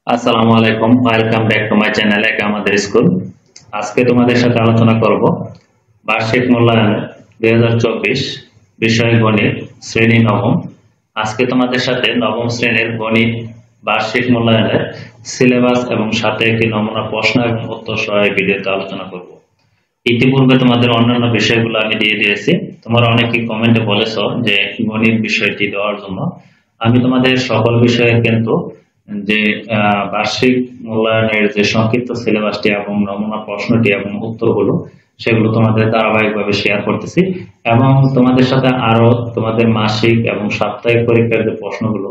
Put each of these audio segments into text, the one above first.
আসসালামু আলাইকুম, welcome back to my channel একা আমাদের স্কুল। আজকে তোমাদের সাথে আলোচনা করব বার্ষিক মূল্যায়ন 2024 বিষয় গণিত শ্রেণী নবম। আজকে তোমাদের সাথে নবম শ্রেণীর গণিত বার্ষিক মূল্যায়নের সিলেবাস এবং সাথে একটি নমুনা প্রশ্ন এবং উত্তর সহ এই ভিডিওতে আলোচনা করব। ইতিপূর্বে তোমাদের অন্যান্য বিষয়গুলো আমি দিয়ে দিয়েছি। তোমরা অনেকেই কমেন্টে বলেছো যে গণিত বিষয়টি দেওয়ার জন্য। আমি তোমাদের সকল বিষয়ে কিন্তু যে বার্ষিক মূল্যায়নের যে সংক্ষিপ্ত সিলেবাসটি এবং নমুনা প্রশ্নটি এবং উত্তরগুলো সেগুলো তোমাদের ধারাবাহিকভাবে শেয়ার করতেছি এবং তোমাদের সাথে আরো তোমাদের মাসিক এবং সাপ্তাহিক পরীক্ষার যে প্রশ্নগুলো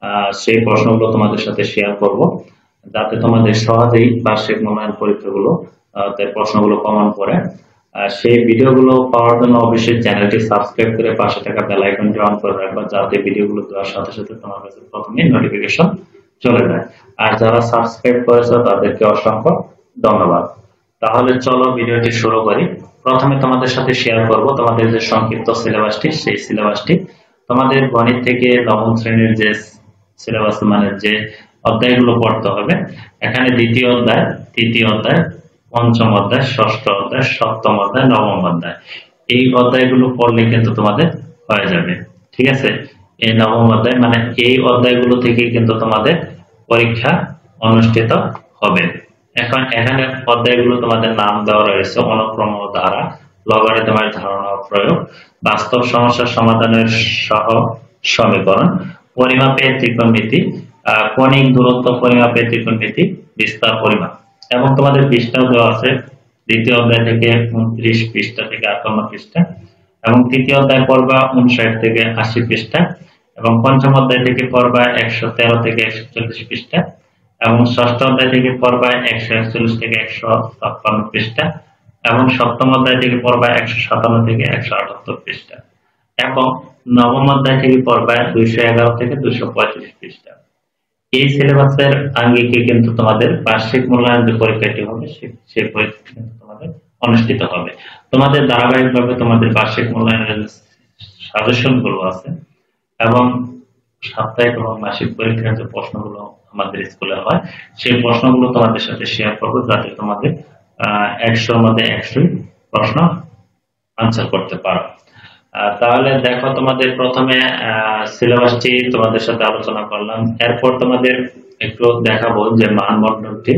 সেই প্রশ্নগুলো তোমাদের সাথে শেয়ার করব, যাতে তোমাদের সহজেই বার্ষিক মূল্যায়ন পরীক্ষাগুলো প্রশ্নগুলো কমন পড়ে। সেই ভিডিওগুলো পাওয়ার জন্য অবশ্যই চ্যানেলটি সাবস্ক্রাইব করে পাশে থাকা বেল আইকনটি অন করে রাখবা, যাতে ভিডিওগুলো দেওয়ার সাথে সাথে তোমার কাছে প্রথমে নোটিফিকেশন চলে যায়। আর যারা সাবস্ক্রাইব করেছো তাদেরকে অসংখ্য ধন্যবাদ। তাহলে চলো ভিডিওটি শুরু করি। প্রথমে তোমাদের সাথে শেয়ার করব তোমাদের যে সংক্ষিপ্ত সিলেবাসটি, সেই সিলেবাসটি তোমাদের গণিত থেকে নবম শ্রেণীর যে সিলেবাস মানে যে অধ্যায়গুলো পড়তে হবে। এখানে দ্বিতীয় অধ্যায়, তৃতীয় অধ্যায়, পঞ্চম অধ্যায়, ষষ্ঠ অধ্যায়, সপ্তম অধ্যায়, নবম অধ্যায়, এই অধ্যায়গুলো পড়লে কিন্তু তোমাদের হয়ে যাবে। ঠিক আছে, এই নবম অধ্যায় মানে এই অধ্যায়গুলো থেকে কিন্তু তোমাদের পরীক্ষা অনুষ্ঠিত হবে। এখন এখানে অধ্যায়গুলো তোমাদের নাম দেওয়া রয়েছে: অনুক্রম ও ধারা, লগারিদমের ধারণা ও প্রয়োগ, বাস্তব সমস্যার সমাধানের সহ সমীকরণ, পরিমাপের ত্রিকোণমিতি, কণিক দূরত্ব পরিমাপের ত্রিকোণমিতি, বিস্তার পরিমাপ। এবং তোমাদের পৃষ্ঠাও দেওয়া আছে দ্বিতীয় অধ্যায় থেকে 29 পৃষ্ঠা থেকে 58 পৃষ্ঠা, এবং তৃতীয় অধ্যায় পড়বা 59 থেকে 80 পৃষ্ঠা, এবং পঞ্চম অধ্যায় থেকে পড়বা 113 থেকে 140 পৃষ্ঠা, এবং ষষ্ঠ অধ্যায় থেকে পড়বা 141 থেকে 156 পৃষ্ঠা, এবং সপ্তম অধ্যায় থেকে পড়বা 157 থেকে 178 পৃষ্ঠা, এবং নবম অধ্যায় থেকে পড়বা 211 থেকে 235 পৃষ্ঠা। এই সিলেবাসের আঙ্গিকে কিন্তু তোমাদের বার্ষিক মূল্যায়ন যে পরীক্ষাটি হবে সেই পরীক্ষা কিন্তু তোমাদের অনুষ্ঠিত হবে। তোমাদের ধারাবাহিকভাবে তোমাদের বার্ষিক মূল্যায়নের সাজেশন গুলো আছে এবং সাপ্তাহিক এবং মাসিক পরীক্ষার যে প্রশ্নগুলো আমাদের স্কুলে হয় সেই প্রশ্নগুলো তোমাদের সাথে শেয়ার করবো, যাতে তোমাদের 100-র মধ্যে 100 প্রশ্ন আনসার করতে পারো। তাহলে দেখো, তোমাদের প্রথমে সিলেবাসটি তোমাদের সাথে আলোচনা করলাম। এরপর তোমাদের একটু দেখাবো যে মানবন্ধনটি।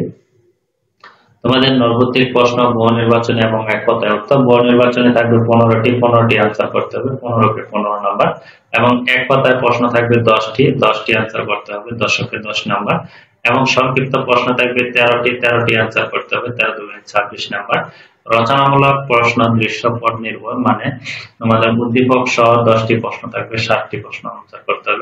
তোমাদের নৈর্ব্যক্তিক প্রশ্ন বহু নির্বাচনে এবং এক কথায় উত্তর। বহু নির্বাচনে থাকবে 15টি আনসার করতে হবে, 15কে 15 নাম্বার, এবং এক কথায় প্রশ্ন থাকবে 10টি আনসার করতে হবে, 10কে 10 নাম্বার, এবং সংক্ষিপ্ত প্রশ্ন থাকবে 13টি আনসার করতে হবে, 13 26 নাম্বার। রচনামূলক প্রশ্ন দৃশ্যপট নির্ভর মানে তোমাদের উদ্দীপক সহ 10টি প্রশ্ন থাকবে, 60টি প্রশ্ন আনসার করতে হবে,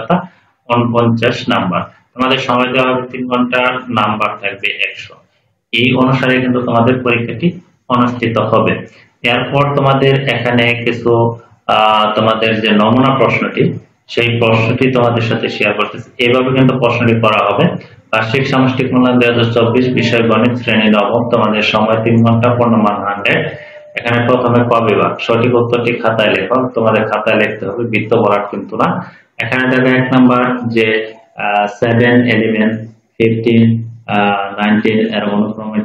449 নাম্বার। তোমাদের সময় দেওয়া হবে 3 ঘন্টা, নাম্বার থাকবে 100। এই অনুসারে কিন্তু তোমাদের পরীক্ষাটি অনুষ্ঠিত হবে। এরপর তোমাদের এখানে কিছু তোমাদের যে নমুনা প্রশ্নটি, সেই প্রশ্নটি তোমাদের সাথে শেয়ার করতেছি। এইভাবে কিন্তু প্রশ্নটি করা হবে: বার্ষিক সামষ্টিক মূল্যায়ন 2024 বিষয় গণিত শ্রেণী নবম। তোমাদের সময় 3 ঘন্টা, পূর্ণমান 100। এখানে প্রথমে ক বিভাগ, সঠিক উত্তরটি খাতায় লেখো। তোমাদের খাতায় লিখতে হবে, বৃত্ত ভরাট কিন্তু না। এখানে দেখো 1 নাম্বার যে 7, 11, 15, 19 এর অনুক্রমে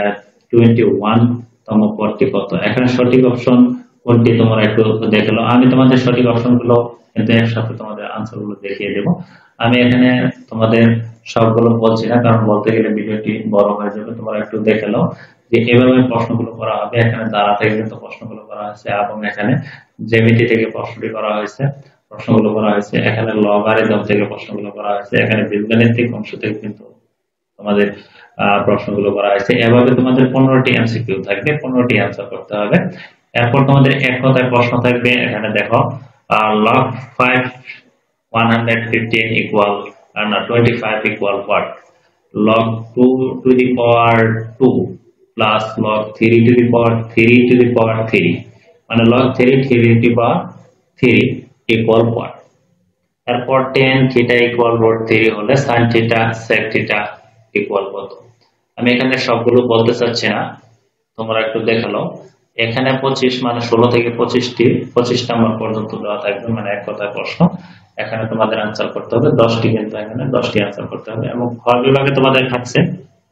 21 তম পদটি কত। এখানে সঠিক অপশন কোনটি তোমরা একটু দেখে নাও। আমি তোমাদের সঠিক অপশনগুলো কিন্তু একসাথে তোমাদের আনসারগুলো দেখিয়ে দেব। আমি এখানে তোমাদের সবগুলো বলছি না, কারণ বলতে গেলে ভিডিওটি বড় হয়ে যাবে। তোমরা একটু দেখে নাও যে এভাবে প্রশ্নগুলো করা হবে। এখানে দ্বারা থেকে কিন্তু প্রশ্নগুলো করা হয়েছে, এবং এখানে জ্যামিতি থেকে প্রশ্নটি করা হয়েছে, প্রশ্নগুলো করা হয়েছে। এখানে লগারিদম থেকে প্রশ্নগুলো করা হয়েছে। এখানে বীজগাণিতিক অংশ থেকে কিন্তু তোমাদের প্রশ্নগুলো করা হয়েছে। এভাবে তোমাদের 15টি এমসিকিউ থাকবে, 15টি আনসার করতে হবে। এরপর তোমাদের এক কথায় প্রশ্ন থাকবে। এখানে দেখো log 5 115 equal 25 equal what? log 2 to the power 2 plus log 3 to the power 3 to the power 3 মানে log 3 to the power 3 equal what? এরপর tan theta equal root 3 হলে sin theta sec theta equal কত। আমি এখানে সবগুলো বলতে চাচ্ছি না, তোমরা একটু দেখে নাও। এখানে 25 মানে 16 থেকে 25 নাম্বার পর্যন্ত দেওয়া থাকবে, মানে এক কথায় প্রশ্ন। এখানে তোমাদের আনসার করতে হবে 10টি, কিন্তু এখানে 10টি আনসার করতে হবে। এবং খ বিভাগে তোমাদের থাকছে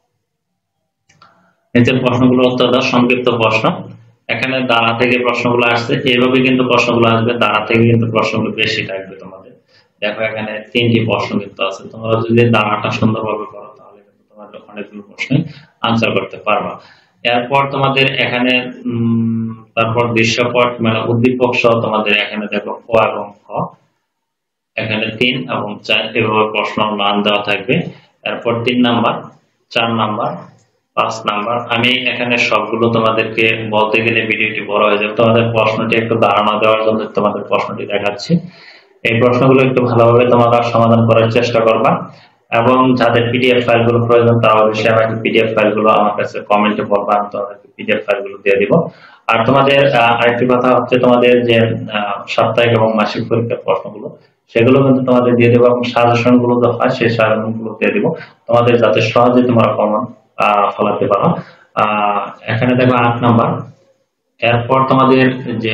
নিচের প্রশ্নগুলো অত্যন্ত সংক্ষিপ্ত প্রশ্ন। এখানে দ্বারা থেকে প্রশ্নগুলো আসছে, এইভাবে কিন্তু প্রশ্নগুলো আসবে, দ্বারা থেকে কিন্তু প্রশ্নগুলো বেশি থাকবে তোমাদের। দেখো এখানে 3টি প্রশ্ন কিন্তু আছে, তোমরা যদি দ্বারাটা সুন্দরভাবে করো তাহলে কিন্তু তোমাদের অনেকগুলো প্রশ্নের আনসার করতে পারবা। এরপর তোমাদের এখানে তারপর দৃশ্যপট মানে উদ্দীপক সহ তোমাদের এখানে দেখো ক এবং খ, এখানে 3 এবং 4 এভাবে প্রশ্ন মান দেওয়া থাকবে। এরপর 3 নাম্বার, 4 নাম্বার, 5 নাম্বার। আমি এখানে সবগুলো তোমাদেরকে বলতে গেলে ভিডিওটি বড় হয়ে যাবে, তোমাদের প্রশ্নটি একটু ধারণা দেওয়ার জন্য তোমাদের প্রশ্নটি দেখাচ্ছি। এই প্রশ্নগুলো একটু ভালোভাবে তোমরা সমাধান করার চেষ্টা করবা, এবং যাদের পিডিএফ ফাইলগুলো প্রয়োজন তারা অবশ্যই আমাকে পিডিএফ ফাইলগুলো আমার কাছে কমেন্টে বলবা, আমি তোমাদেরকে পিডিএফ ফাইলগুলো দিয়ে দিব। আর তোমাদের আরেকটি কথা হচ্ছে, তোমাদের যে সাপ্তাহিক এবং মাসিক পরীক্ষার প্রশ্নগুলো সেগুলো কিন্তু তোমাদের দিয়ে দেবো, এবং সাজেশন গুলো যে হয় সেই সাজেশন গুলো দিয়ে দিব তোমাদের, যাতে সহজে তোমরা কমন ফলাতে পারো। এখানে দেখো 8 নাম্বার। এরপর তোমাদের যে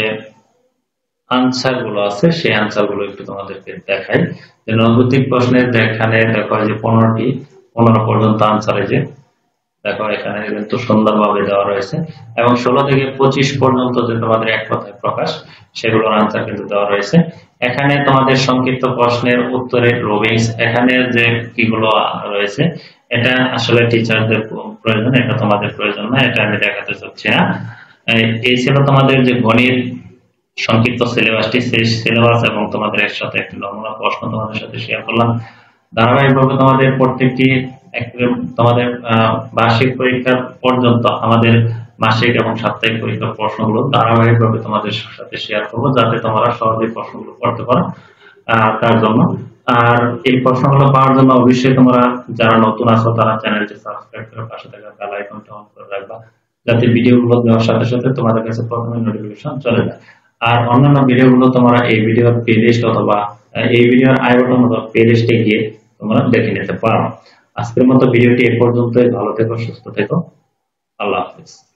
আনসার গুলো আছে সেই আনসার গুলো একটু তোমাদেরকে দেখাই। যে নৈর্ব্যক্তিক প্রশ্নের এখানে দেখো যে 15 পর্যন্ত আনসার, যে দেখো এখানে কিন্তু সুন্দরভাবে দেওয়া রয়েছে, এবং 16 থেকে 25 পর্যন্ত যে তোমাদের এক কথায় প্রকাশ সেগুলোর আনসার কিন্তু দেওয়া রয়েছে। এখানে তোমাদের সংক্ষিপ্ত প্রশ্নের উত্তরের রবিংস এখানে যে কিগুলো রয়েছে এটা আসলে টিচারদের প্রয়োজন, এটা তোমাদের প্রয়োজন না, এটা আমি দেখাতে চাচ্ছি না। এই ছিল তোমাদের যে গণিত সংক্ষিপ্ত সিলেবাসটি, সেই সিলেবাস এবং তোমাদের একসাথে একটি নমুনা প্রশ্ন তোমাদের সাথে শেয়ার করলাম। ধারাবাহিকভাবে তোমাদের প্রত্যেকটি তোমাদের বার্ষিক পরীক্ষা পর্যন্ত আমাদের মাসিক এবং সাপ্তাহিক পরীক্ষার প্রশ্নগুলো ধারাবাহিকভাবে তোমাদের সাথে শেয়ার করবো, যাতে তোমরা সহজেই প্রশ্নগুলো পড়তে পারো তার জন্য। আর এই প্রশ্নগুলো পাওয়ার জন্য অবশ্যই তোমরা যারা নতুন আছো তারা চ্যানেলটি সাবস্ক্রাইব করে পাশে থাকা বেল আইকনটা অন করে রাখবা, যাতে ভিডিওগুলো দেওয়ার সাথে সাথে তোমাদের কাছে প্রথমে নোটিফিকেশন চলে যায়। আর অন্যান্য ভিডিওগুলো তোমরা এই ভিডিওর প্লেলিস্ট অথবা এই ভিডিওর আই বাটন অথবা প্লেলিস্টে গিয়ে তোমরা দেখে নিতে পারো। আজকের মতো ভিডিওটি এ পর্যন্তই। ভালো থেকো, সুস্থ থেকো, আল্লাহ হাফেজ।